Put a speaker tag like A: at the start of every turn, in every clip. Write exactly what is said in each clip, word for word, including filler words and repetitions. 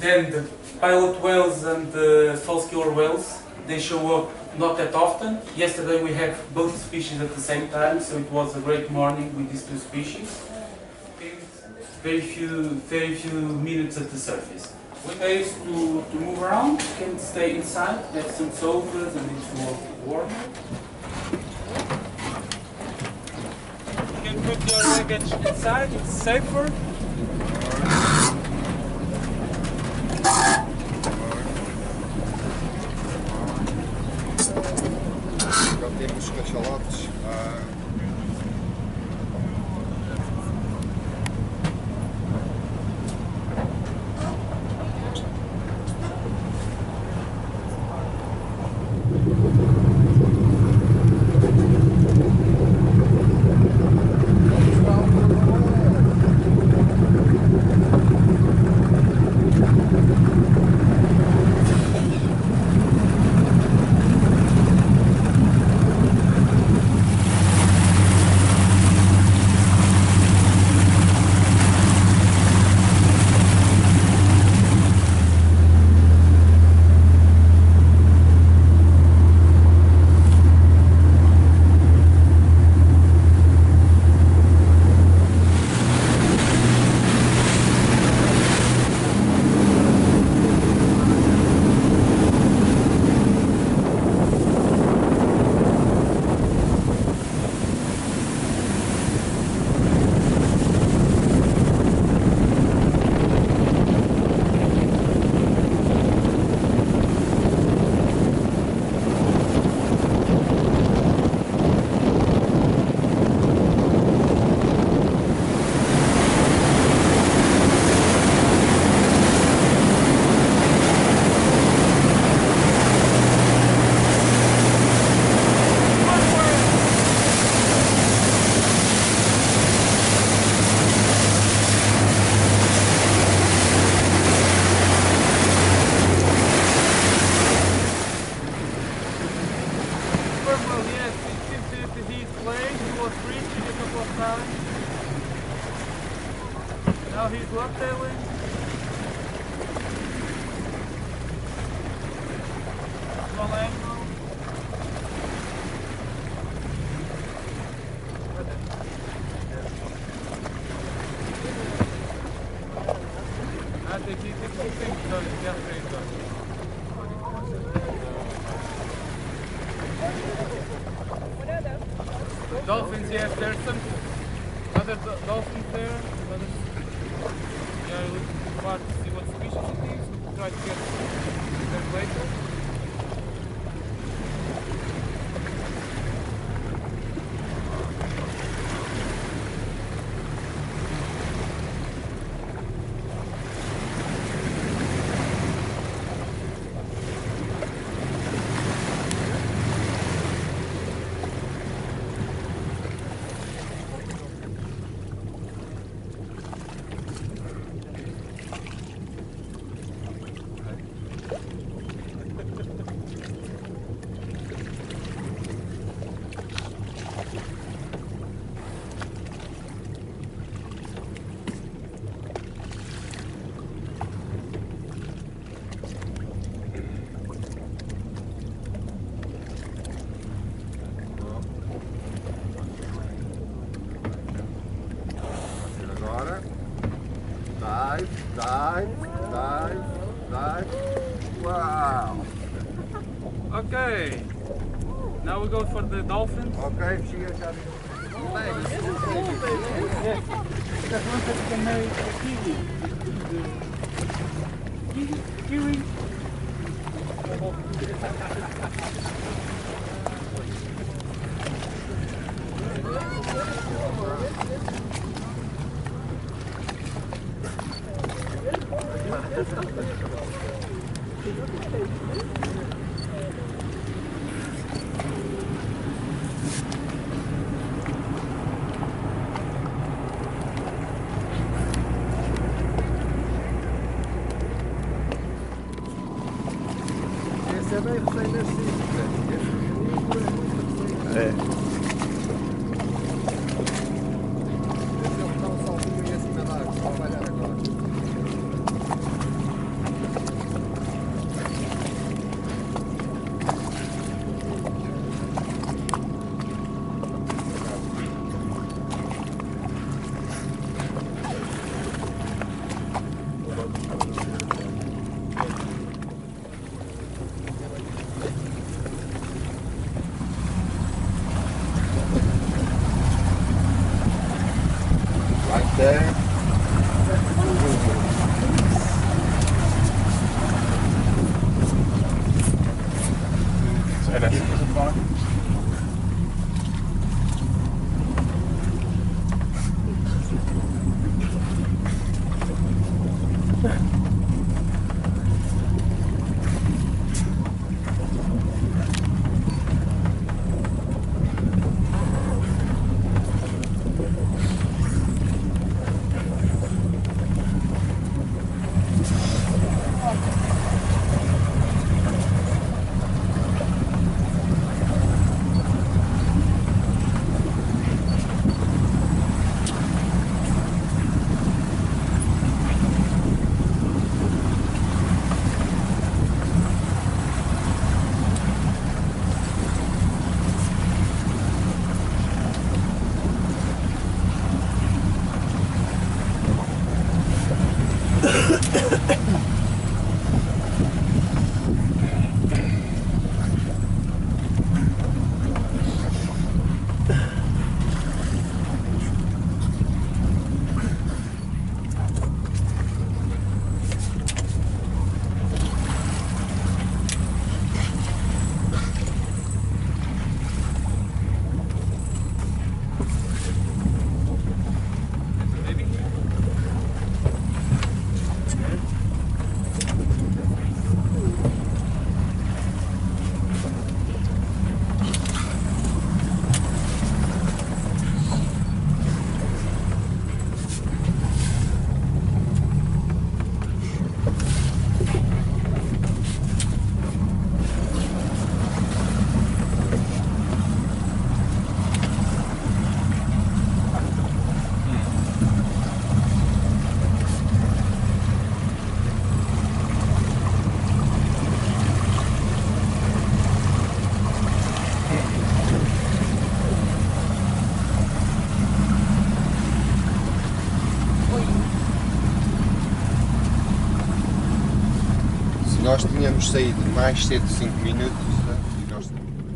A: then the pilot whales and the false killer whales, they show up not that often. Yesterday we had both species at the same time, so it was a great morning with these two species. Very few, very few minutes at the surface. Ways to, to move around, you can stay inside, have some sofas and it's more warmer. You can put your luggage inside, it's safer.
B: Já temos cachalotes.
C: Now he's left-tailing. Small angle. I think he thinks he thinks so. Yeah, thanks, dolphins, yes, there's some other do dolphins there. Other, yeah, we look hard to see what species it is. We'll try to get them later.
B: Dive, dive, dive, dive. Wow.
C: Okay. Now we go for the dolphins.
B: Okay, zie je daar. Nee, dat is
C: Yes. That one that can marry the kiwi. The kiwi. Kiwi.
B: Esse é bem recém-nascido. É. Esse é o tal saltinho em cima da água. Vou trabalhar agora.
C: Yes, so far.
B: Nós tínhamos saído mais cedo, cinco minutos, e nós...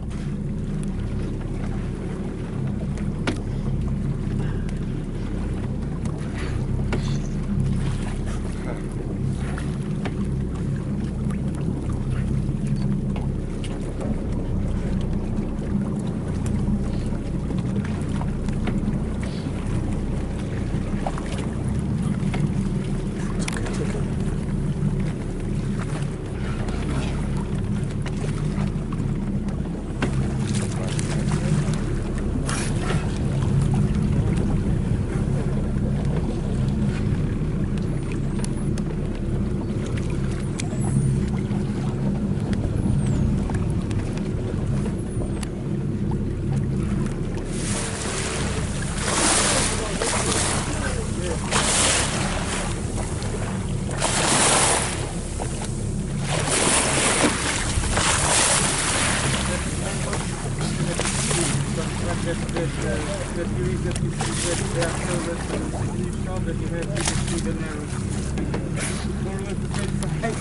C: that, that, uh, that you that you see that there are so that uh, you show that you have to see the narrow. More or less the same size.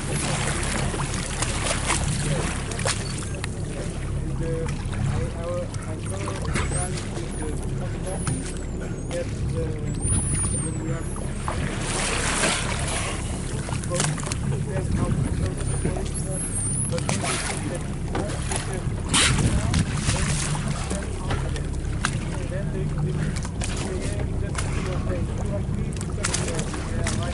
C: And uh, I, I, I saw the guy with the top that uh, when we are both there's how to show the place, but when you see that then they, they, they, they, they, they, they, they, they,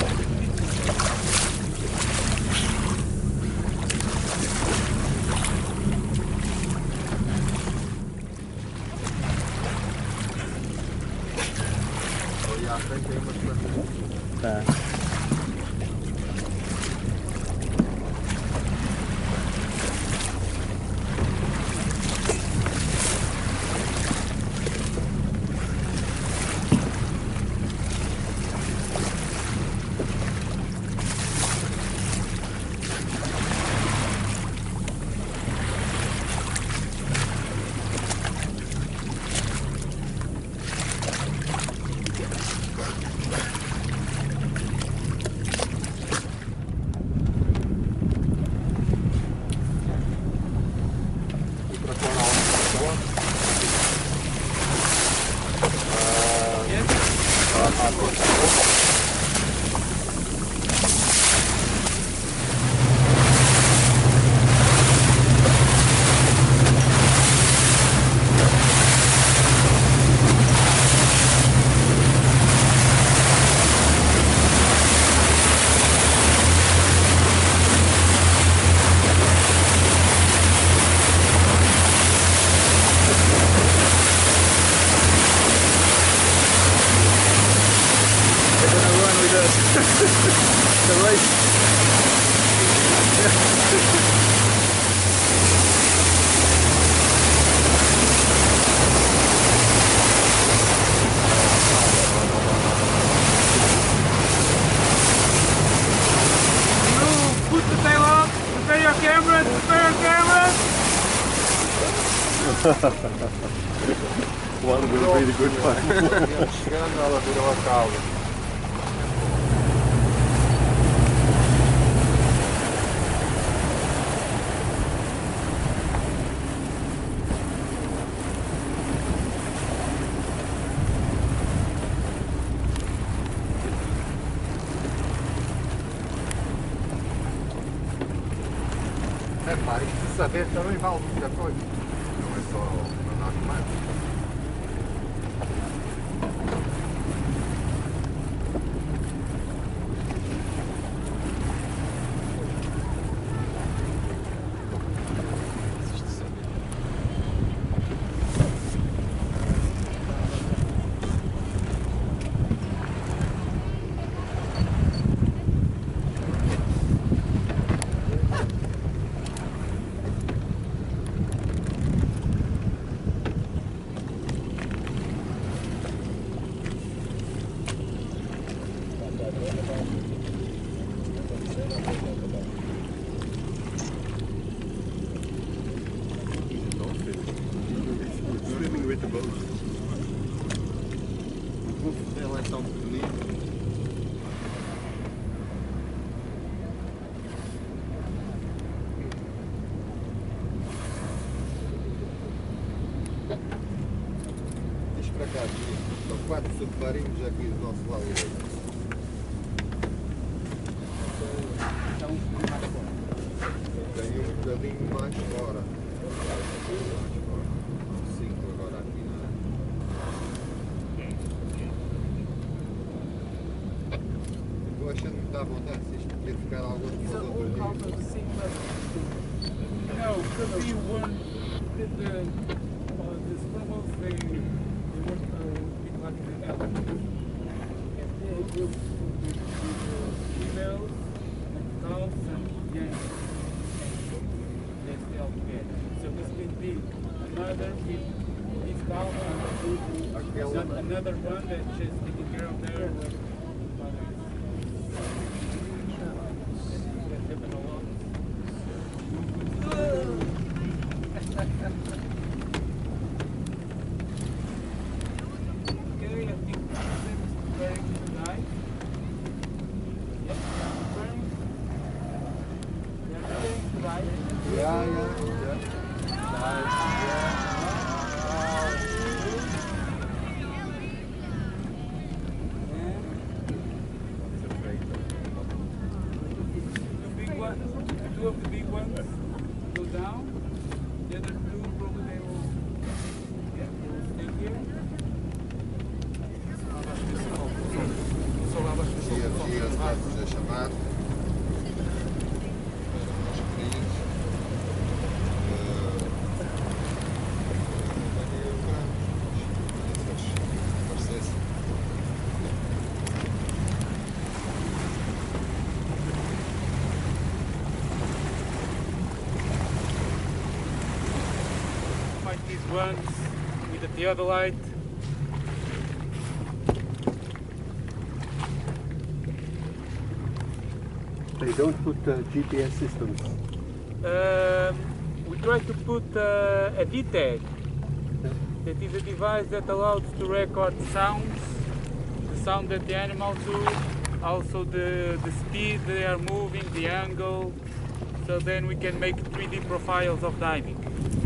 C: camera, spare camera.
D: One will be the good one.
B: Chegando, ela virou a cauda. É pá, isto de saber também vale muita coisa. Não é só mandar comando.
D: Swimming with the boat.
B: Ela é tão bonita. Diz para cá, são quatro submarinos aqui do nosso lado direito. Tem um bocadinho mais fora. Cinco agora aqui, não é? Estou achando muito à vontade se isto podia ficar algum de
C: These are all
B: outros
C: out of the same level. No, could be one. The the, uh, the spermals they they work uh, big like the elephant. And they will be females and cows and young. They stay all together. So this can be another with this cow and
B: Aquela-
C: another one that just taking care of their mother. That happen a lot. Okay, I think Sam is preparing to dive. Yes, I'm preparing. They're preparing to dive.
B: Já, já, já.
C: The big ones, two of the big ones go down. The other two probably they will, yeah, they will stay here.
B: Gira, gira, vai-nos a chamar. Para nós queridos.
C: Find these ones with the theodolite.
D: They don't put uh, G P S systems.
C: Um, we try to put uh, a D TAG. That is a device that allows to record sounds, the sound that the animals do, also the, the speed they are moving, the angle, so then we can make three D profiles of diving.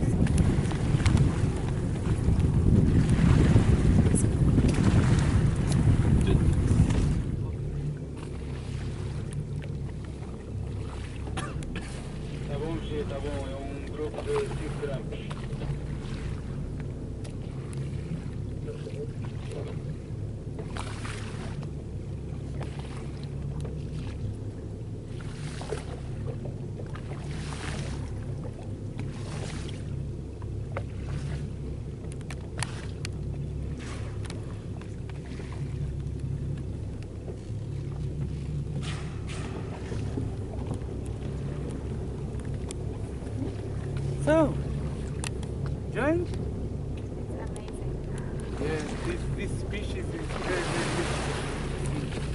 C: Tá bom, G, tá bom, é um grupo de cinco gramas. So, Jane? Yeah, this, this species is very, very difficult.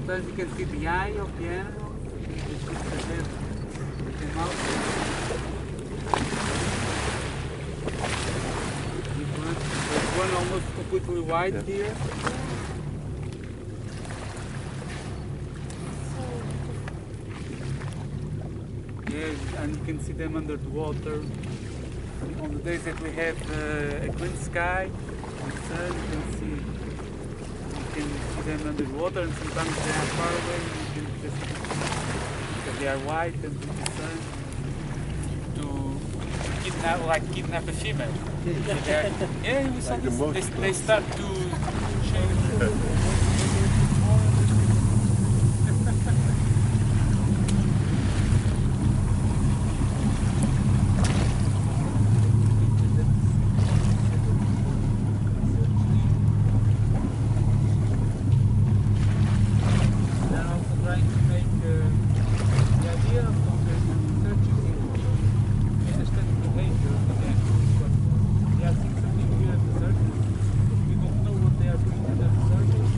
C: Sometimes you can see the eye of the animal. You can see the head, the mouth. There's one almost completely white
D: Yeah.
C: here. Yes, and you can see them under the water. On the days that we have uh, a clean sky, the sun, you can see you can see them under the water, and sometimes they are far away. You can just because they are white and with the sun to kidnap, like kidnap a female. So they are, yeah, we saw
D: Like the
C: this.
D: most
C: They, they start to change. They're also trying to make uh, the idea of the researching is to understand the behavior of the animals. But they are seeing something weird at the surface. We don't know what they are doing at the surface.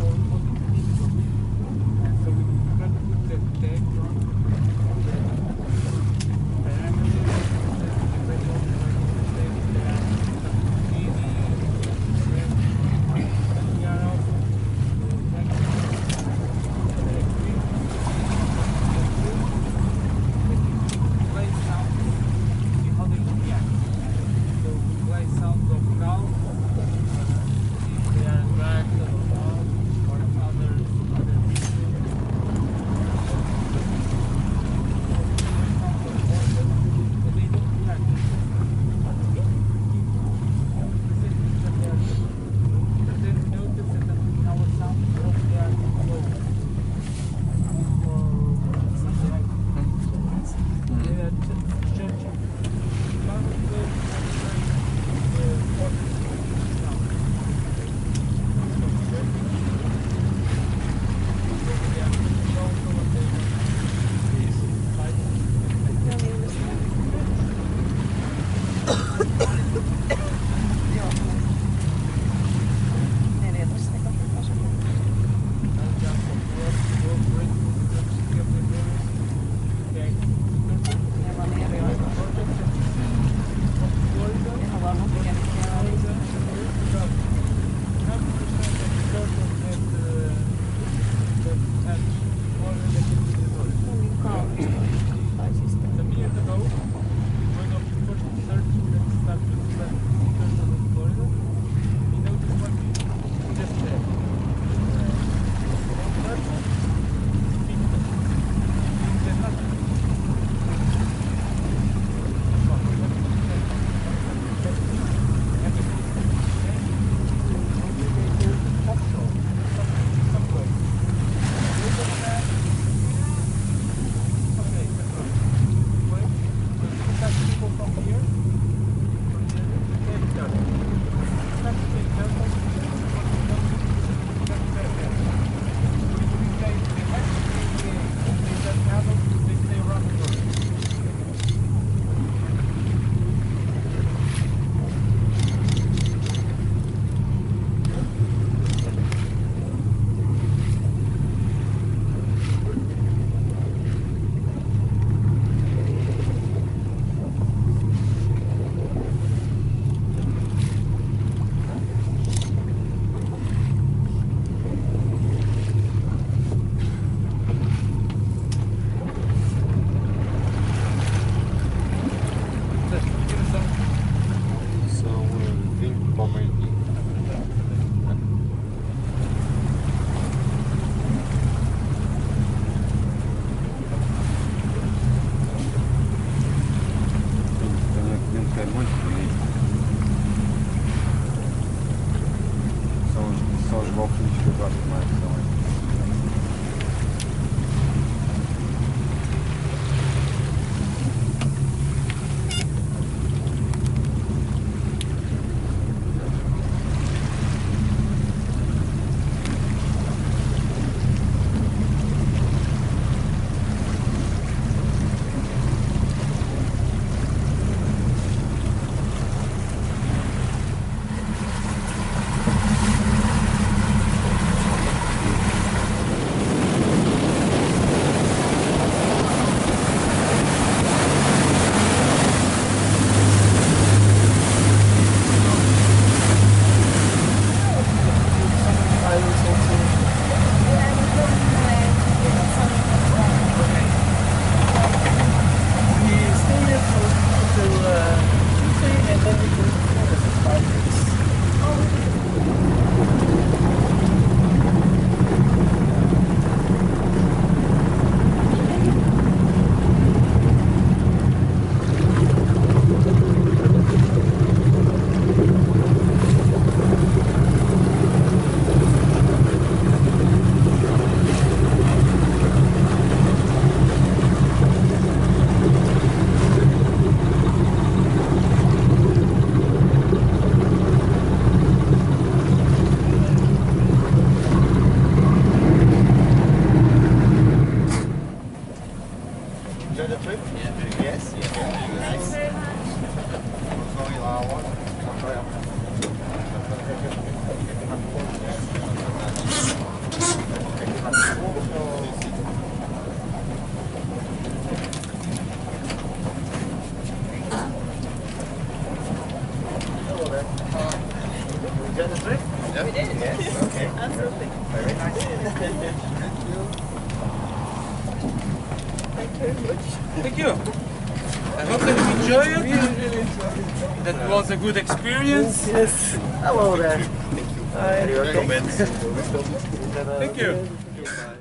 B: enjoy the trip? Yeah. Yes? Yeah. Nice. Going on. Enjoy the trip? Yeah. We did. Yes. Okay. Absolutely. Very nice.
C: Thank you very much.
A: Thank you. I hope that you enjoy it. That was a good experience.
C: Yes.
B: Hello there.
C: Hi.
B: Comments.
A: Thank you.
B: Bye.